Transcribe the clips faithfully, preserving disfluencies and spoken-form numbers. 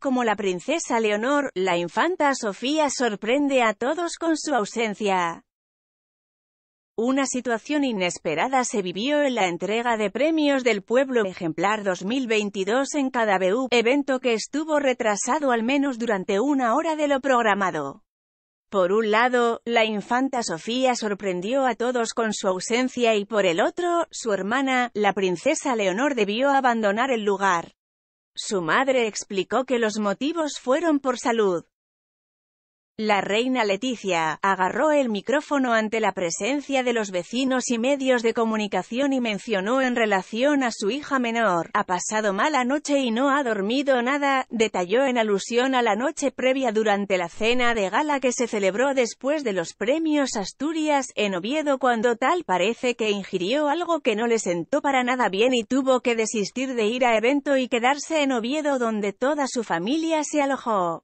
como la princesa Leonor, la infanta Sofía sorprende a todos con su ausencia. Una situación inesperada se vivió en la entrega de premios del Pueblo Ejemplar dos mil veintidós en K W, evento que estuvo retrasado al menos durante una hora de lo programado. Por un lado, la infanta Sofía sorprendió a todos con su ausencia y por el otro, su hermana, la princesa Leonor debió abandonar el lugar. Su madre explicó que los motivos fueron por salud. La reina Letizia agarró el micrófono ante la presencia de los vecinos y medios de comunicación y mencionó en relación a su hija menor: ha pasado mala noche y no ha dormido nada. Detalló en alusión a la noche previa durante la cena de gala que se celebró después de los premios Asturias, en Oviedo, cuando tal parece que ingirió algo que no le sentó para nada bien y tuvo que desistir de ir a evento y quedarse en Oviedo donde toda su familia se alojó.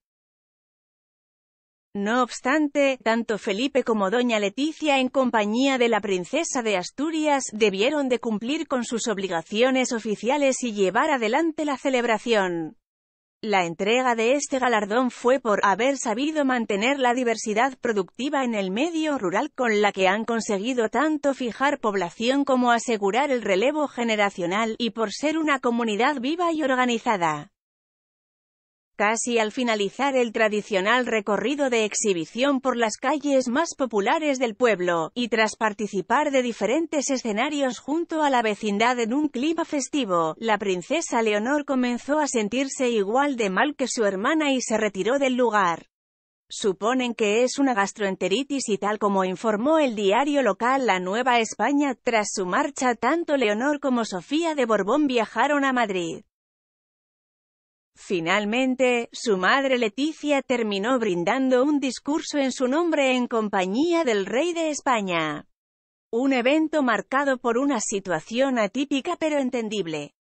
No obstante, tanto Felipe como doña Letizia, en compañía de la princesa de Asturias, debieron de cumplir con sus obligaciones oficiales y llevar adelante la celebración. La entrega de este galardón fue por haber sabido mantener la diversidad productiva en el medio rural, con la que han conseguido tanto fijar población como asegurar el relevo generacional, y por ser una comunidad viva y organizada. Casi al finalizar el tradicional recorrido de exhibición por las calles más populares del pueblo, y tras participar de diferentes escenarios junto a la vecindad en un clima festivo, la princesa Leonor comenzó a sentirse igual de mal que su hermana y se retiró del lugar. Suponen que es una gastroenteritis y tal como informó el diario local La Nueva España, tras su marcha tanto Leonor como Sofía de Borbón viajaron a Madrid. Finalmente, su madre Letizia terminó brindando un discurso en su nombre en compañía del rey de España. Un evento marcado por una situación atípica pero entendible.